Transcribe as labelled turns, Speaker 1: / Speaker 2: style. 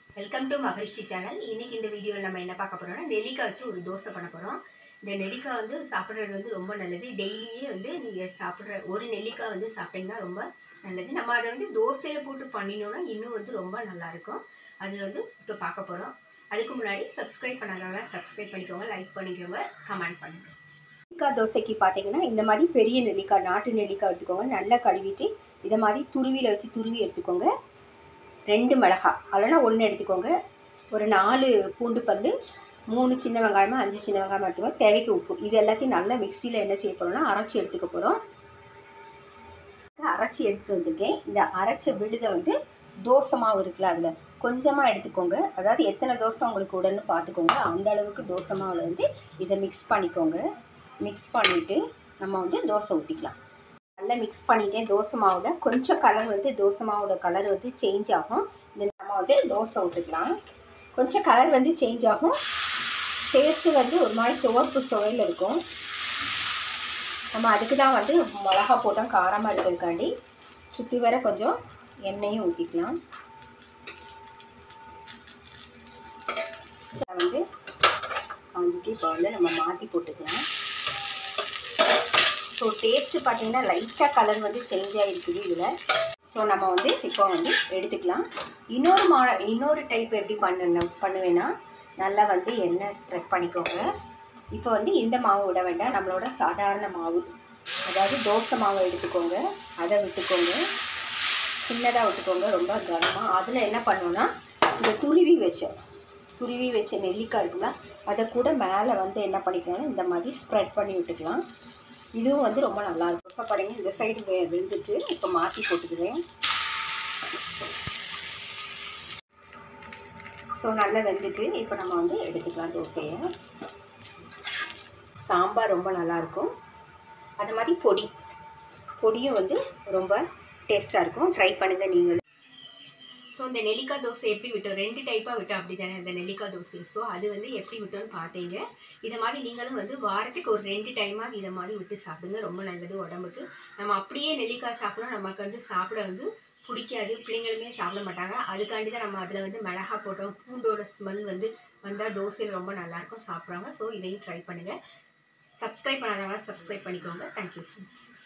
Speaker 1: Welcome to மகிழ்ச்சி channel. இன்னைக்கு இந்த வீடியோவில் நம்ம என்ன பார்க்க போறோம்னா நெல்லிக்காய் வச்சு ஒரு தோசை பண்ண போகிறோம். இந்த நெல்லிக்காய் வந்து சாப்பிட்றது வந்து ரொம்ப நல்லது. டெய்லியே வந்து நீங்கள் சாப்பிட்ற ஒரு நெல்லிக்காய் வந்து சாப்பிட்டீங்கன்னா ரொம்ப நல்லது. நம்ம அதை வந்து தோசையில் போட்டு பண்ணினோன்னா இன்னும் வந்து ரொம்ப நல்லாயிருக்கும். அது வந்து இப்போ பார்க்க போகிறோம். அதுக்கு முன்னாடி சப்ஸ்கிரைப் பண்ணாதவங்க சப்ஸ்கிரைப் பண்ணிக்கோங்க, லைக் பண்ணிக்கோங்க, கமெண்ட் பண்ணுங்கள். நெல்லிக்காய் தோசைக்கு பார்த்தீங்கன்னா இந்த மாதிரி பெரிய நெல்லிக்காய், நாட்டு நெல்லிக்காய் எடுத்துக்கோங்க. நல்லா கழுவிட்டு இதை மாதிரி துருவியில் வச்சு துருவி எடுத்துக்கோங்க. 2 மிளகாய் அல்லனா 1 எடுத்துக்கோங்க. ஒரு 4 பூண்டு பல், 3 சின்ன வெங்காயமா 5 சின்ன வெங்காயமாக எடுத்துக்கோங்க. தேவைக்கு உப்பு. இது எல்லாத்தையும் நல்லா மிக்சியில் என்ன செய்ய போகிறோம்னா அரைச்சி எடுத்துக்க போகிறோம். அரைச்சி எடுத்துகிட்டு வந்திருக்கேன். இந்த அரைச்ச விழுதை வந்து தோசை மாவு இருக்குல்ல, அதில் கொஞ்சமாக எடுத்துக்கோங்க. அதாவது எத்தனை தோசை உங்களுக்கு உடனே பார்த்துக்கோங்க. அந்த அளவுக்கு தோசை மாவில் வந்து இதை மிக்ஸ் பண்ணிக்கோங்க. மிக்ஸ் பண்ணிவிட்டு நம்ம வந்து தோசை ஊற்றிக்கலாம். நல்லா மிக்ஸ் பண்ணிட்டேன். தோசை மாவில் கொஞ்சம் கலர் வந்து தோசை மாவோட கலர் வந்து சேஞ்ச் ஆகும். இந்த நம்ம வந்து தோசை விட்டுக்கலாம். கொஞ்சம் கலர் வந்து சேஞ்ச் ஆகும். டேஸ்ட்டு வந்து ஒரு மாதிரி துவர்ப்பு சுவையில் இருக்கும். நம்ம அதுக்கு தான் வந்து மிளகா போட்டோம், காரமாக இருக்கிறதுக்காண்டி. சுற்றி வர கொஞ்சம் எண்ணெயும் ஊற்றிக்கலாம். வந்து காஞ்சிட்டு இப்போ வந்து நம்ம மாற்றி போட்டுக்கலாம். ஸோ டேஸ்ட்டு பார்த்தீங்கன்னா லைட்டாக கலர் வந்து சேஞ்ச் ஆகிருக்குது இதில். ஸோ நம்ம வந்து இப்போ வந்து எடுத்துக்கலாம். இன்னொரு டைப் எப்படி பண்ணுவேன்னா நல்லா வந்து எண்ணெய் ஸ்ப்ரெட் பண்ணிக்கோங்க. இப்போ வந்து இந்த மாவு விட வேண்டாம், நம்மளோட சாதாரண மாவு, அதாவது தோசை மாவை எடுத்துக்கோங்க. அதை விட்டுக்கோங்க, சின்னதாக விட்டுக்கோங்க, ரொம்ப கனமாக. அதில் என்ன பண்ணோன்னா இந்த துருவி வச்ச நெல்லிக்காய் இருக்குல்ல, அதை கூட மேலே வந்து என்ன பண்ணிக்கலாம்னா இந்த மாதிரி ஸ்ப்ரெட் பண்ணி விட்டுக்கலாம். இதுவும் வந்து ரொம்ப நல்லாயிருக்கும். இப்போ பாருங்க, இந்த சைடு வெந்துட்டு இப்போ மாற்றி போட்டுக்குவேன். ஸோ நல்லா வெந்துட்டு இப்போ நம்ம வந்து எடுத்துக்கலாம் தோசையை. சாம்பார் ரொம்ப நல்லாயிருக்கும். அது மாதிரி பொடியும் வந்து ரொம்ப டேஸ்ட்டாக இருக்கும். ட்ரை பண்ணுங்கள் நீங்களும். ஸோ இந்த நெல்லிக்காய் தோசை எப்படி விட்டோம், 2 டைப்பாக விட்டோம் அப்படி தானே இந்த நெல்லிக்காய் தோசை. ஸோ அது வந்து எப்படி விட்டோன்னு பார்த்தீங்க. இதை மாதிரி நீங்களும் வந்து வாரத்துக்கு ஒரு 2 டைமாக இதை மாதிரி விட்டு சாப்பிடுங்க. ரொம்ப நல்லது உடம்புக்கு. நம்ம அப்படியே நெல்லிக்காய் சாப்பிடணும், நமக்கு வந்து சாப்பிட வந்து பிடிக்காது, பிள்ளைங்களுமே சாப்பிட மாட்டாங்க. அதுக்காண்டி தான் நம்ம அதில் வந்து மிளகா போட்டோம். பூண்டோட ஸ்மெல் வந்து வந்தால் தோசையில் ரொம்ப நல்லாயிருக்கும், சாப்பிட்றாங்க. ஸோ இதையும் ட்ரை பண்ணுங்கள். சப்ஸ்கிரைப் பண்ணாதவங்க சப்ஸ்கிரைப் பண்ணிக்கோங்க. Thank you friends.